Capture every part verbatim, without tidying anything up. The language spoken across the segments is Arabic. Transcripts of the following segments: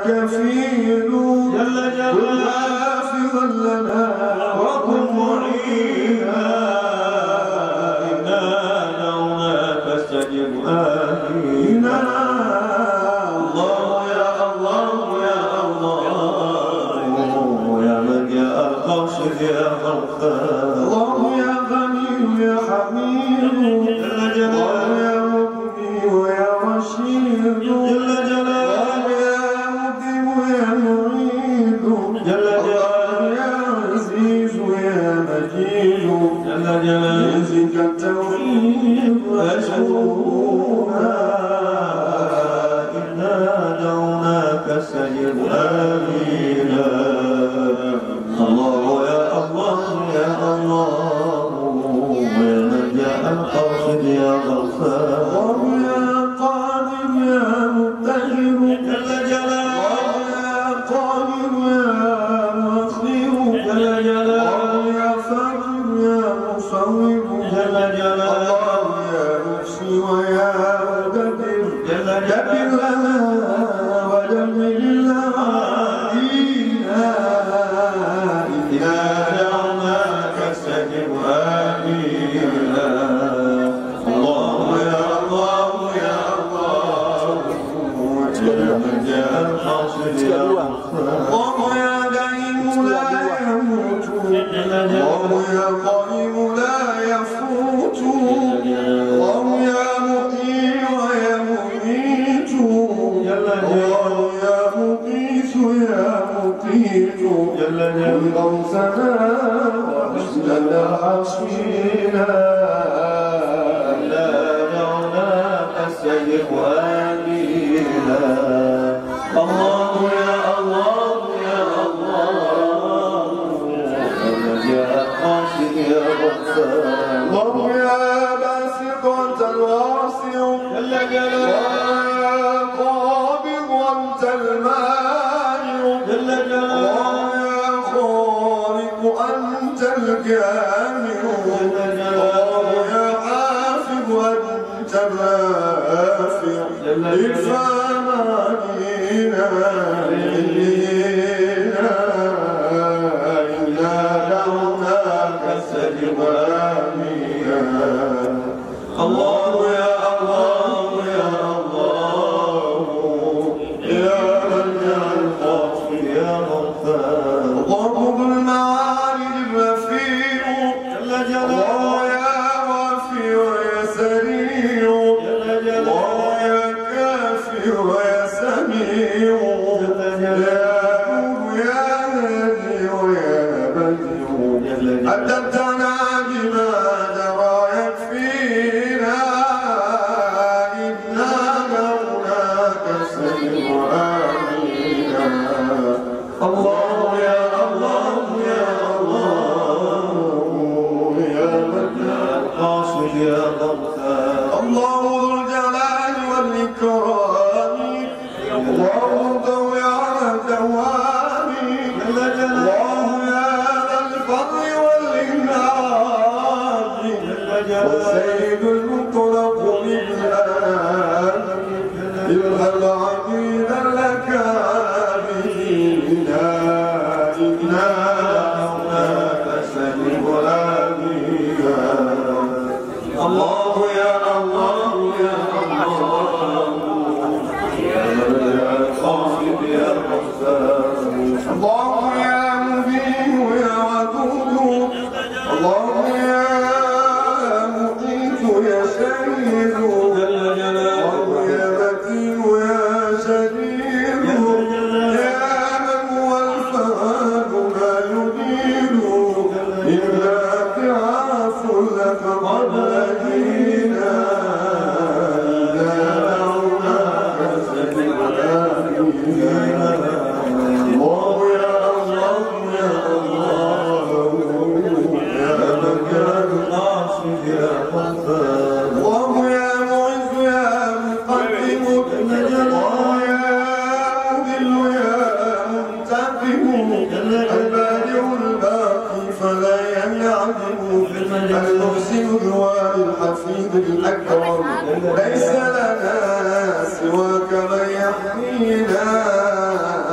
كفيل جل جلاله حافظا لنا وكن معينا إنا دعوناك فاستجب آمينا الله يا الله يا الله يا من يا القاصد يا غفار الله يا غني يا حميد جل جلاله يا مبدي ويا رشيد جل جلاله يا مبدي ويا معيد جل جلاله يا عزيز يا مجيد جل جلاله يزيد التوحيد أشكرنا إنا دعوناك فاستجب آمينا الله يا الله يا الله يا من جاء القاصد يا غفار يا قادر يا مقتدر جل جلاله يا قادر يا مقدر جل جلاله يا فاقر يا مصور جل جلاله يا محصي ويا مدبر جل جلاله لنا ودمر لنا دينا إنا دعوناك فاستجب آمينا الله يا الله يا الله يا من جاء القاصد يا الله يا دائم لا يموت الله يا قائم لا يفوت الله يا محيي ويا مميت الله يا مقيت يا مقيت جل غوثنا وحسن حصينا لا دعوناك فاستجب آمينا الله يا الله يا الله يا قاصد يا غفار الله يا باسط أنت الواسع جل جلاله يا قابض أنت المانع جل جلاله يا خالق أنت الجامع الله يا حافظ أنت بافع ادفع مانينا إلينا إنا دعوناك فاستجب آمينا الله يا الله يا الله يا من يا القاصد يا غفار الله ذو المعارج الرفيع جل جلاله يا وافي ويا سريع جل جلاله يا كافي ويا سميع يا نور يا هادي ويا بديع أدبتنا بما جرى يكفينا إنا دعوناك فاستجب آمينا الله يا الله يا الله يا من يا القاصد يا غفار الله ذو الجلال والإكرام الله ضوي على الدوام الله يا ذا الفضل والإنعام والسيد المطلق بالآن اذهب عبيد الأكابرين إنا دعوناك فاستجب آمينا الله يا الله يا الله يا من يا القاصد يا غفار الله يا مبين يا ودود الله يا مقيت يا شهيد الله يا متين يا شديد يا من هو الفؤاد ما يبين إلا ضعاف لك قد أجينا إذا دعوناك فاستجب آمينا الله يا الله يا الله يا من كان القاصد يا غفار الله يا معز يا مقدم الله يا مذل يا منتقم البادئ الباقي فلا ينعدم المحسن ذوال الحفيظ الأكرم ليس لنا سواك من يحمينا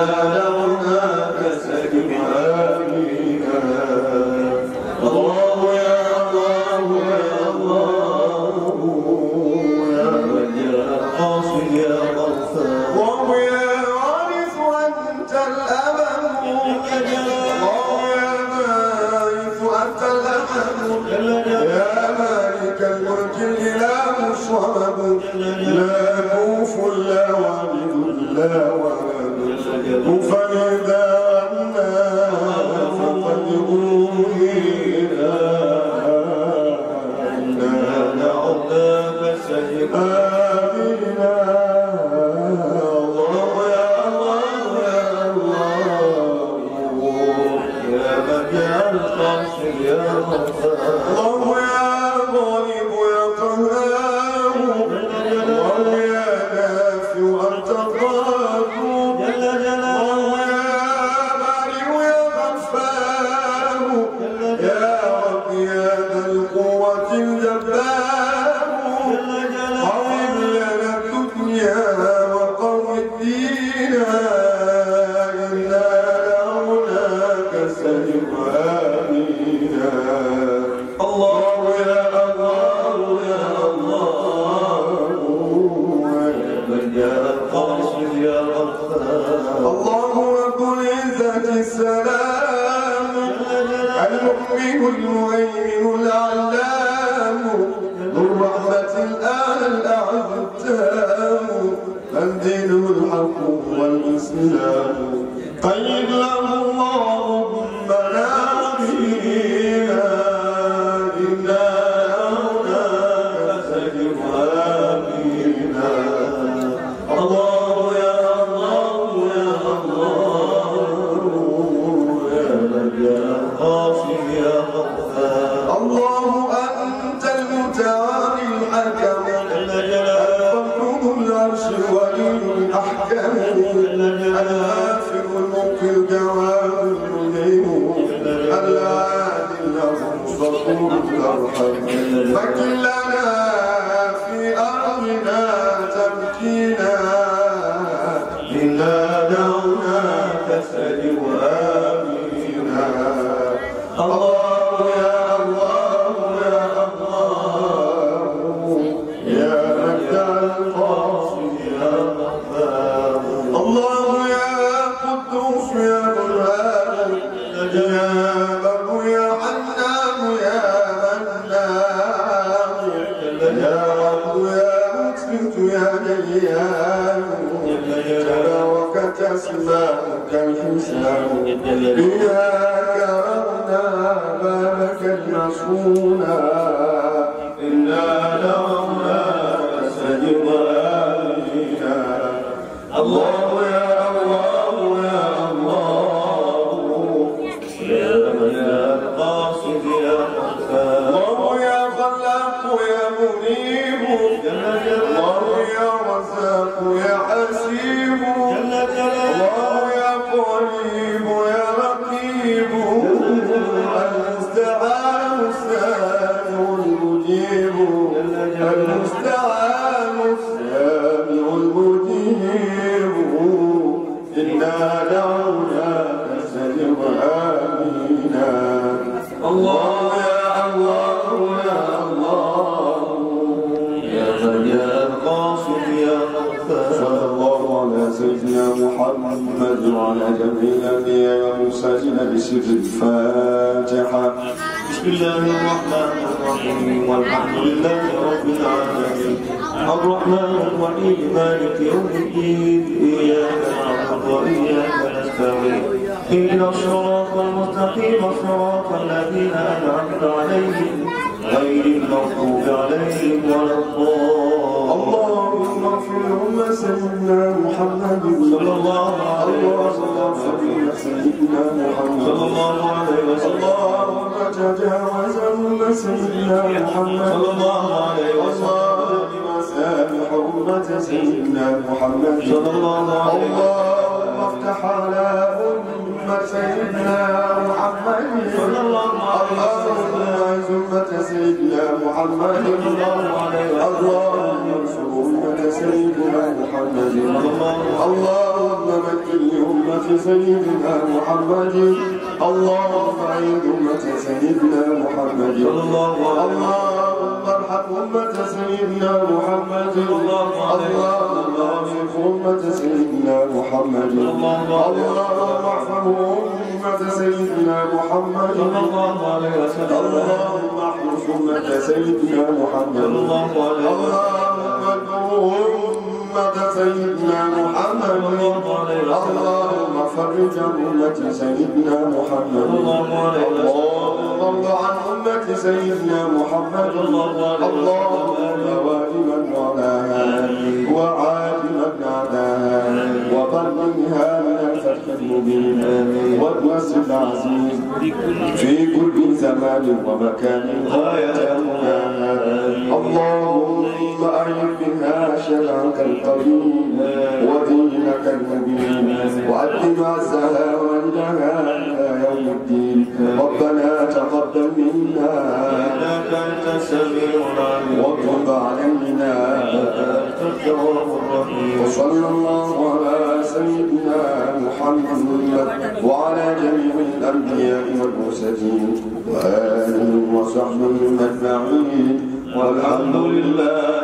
دعوناك سلم آمينا. الله يا الله يا الله يا من يا قاصد يا غفار. الله يا وارث أنت الأمل. الله يا بارث أنت الأمل. يا مالك الملك الإله الصمد. لا خوف لا والد لا ولد. فلذا عنا فقد أوذينا. إنا دعوناك سلم آمنا. الله يا الله يا الله يا من يا القاصد يا غفار. الله يا غالب يا قهار. الله يا نافع أنت الضار. الله يا بارئ يا غفار. يا رب يا ذا القوة الجبار. قوم لنا الدنيا وقوم الدين. إنا دعوناك سلم آمينا. الله يا الله يا الله يا من يا القاصد يا غفار. الله رب العزة السلام. المؤمن المهيمن العلام. ذو الرحمة الآن الأعز التام. الدين الحق والإسلام. قيد له الله منامينا. إنا دعوناك سلم آمينا. الله يا الله يا الله يا من يا قاصد يا غفار. الله أنت المتعالي الحكم. الفرد العرش ولي الأحكام. الغافر الملك الجواد المنيب. العادل الغفور الأرحم. فكن لنا في أرضنا تبكينا. إنا دعوناك سلم آمينا. الله يا الله يا الله يا من يا القاصد يا غفار. الله يا قدوس يا برهان. يا بر يا حنان يا منان. يا رب يا مقسط يا ديان. تباركت أسماؤك الحسنى. إياك ربنا بابك المصونى. إنا دعوناك سلم آمينا. الله يا الله يا الله يا من يا القاصد يا غفار. الله يا خلاق يا منيب. الله يا رزاق يا حسيب. الله يا قريب يا رقيب. المستعان السامع المجيب. المستعان السامع المجيب. إنا دعوناك سلم آمينا. الله يا الله يا الله يا من يا القاصد يا غفار. صلى الله على سيدنا محمد وعلى جميع الأنبياء والمرسلين بسر الفاتحة. بسم الله الرحمن الرحيم. والحمد لله رب العالمين. الرحمن الرحيم مالك يوم الدين. إياك نعبد وإياك نستعين. اهدنا الصراط المستقيم صراط الذين أنعمت عليهم غير المغضوب عليهم ولا الضالين. اللهم اغفر لنا سيدنا محمد صلى الله عليه وسلم. سيدنا محمد صلى الله عليه وسلم. اللهم تجاوز لنا سيدنا محمد صلى الله عليه وسلم. وسامح أمة سيدنا محمد صلى الله عليه وسلم. اللهم افتح على أمة سيدنا محمد صلى الله عليه وسلم. أمة سيدنا محمد صلى الله عليه وسلم. اللهم انصر أمة سيدنا محمد. اللهم مكن اغفر لأمة سيدنا محمد. اللهم أعد أمة سيدنا محمد. اللهم ارحم أمة سيدنا محمد. اللهم اغفر أمة سيدنا محمد. اللهم ارحم أمة سيدنا محمد. اللهم احرس أمة سيدنا محمد. اللهم أمة سيدنا محمد. اللهم فرج أمة سيدنا محمد. اللهم ارض عن أمة سيدنا محمد. اللهم والما وعلاها وعالما عداها وبرئها من الفتح المبين والنصر العزيز في كل زمان ومكان غاية مناها. اللهم أعد بها شرعك القديم ودينك المبين وأدم عزها وإلها إلى يوم الدين. ربنا تقبل منا إنك أنت السميع العليم وتب علينا إنك أنت التواب الرحيم. وصلى الله على سيدنا محمد وعلى جميع الأنبياء والمرسلين وآله وصحبه أجمعين والحمد لله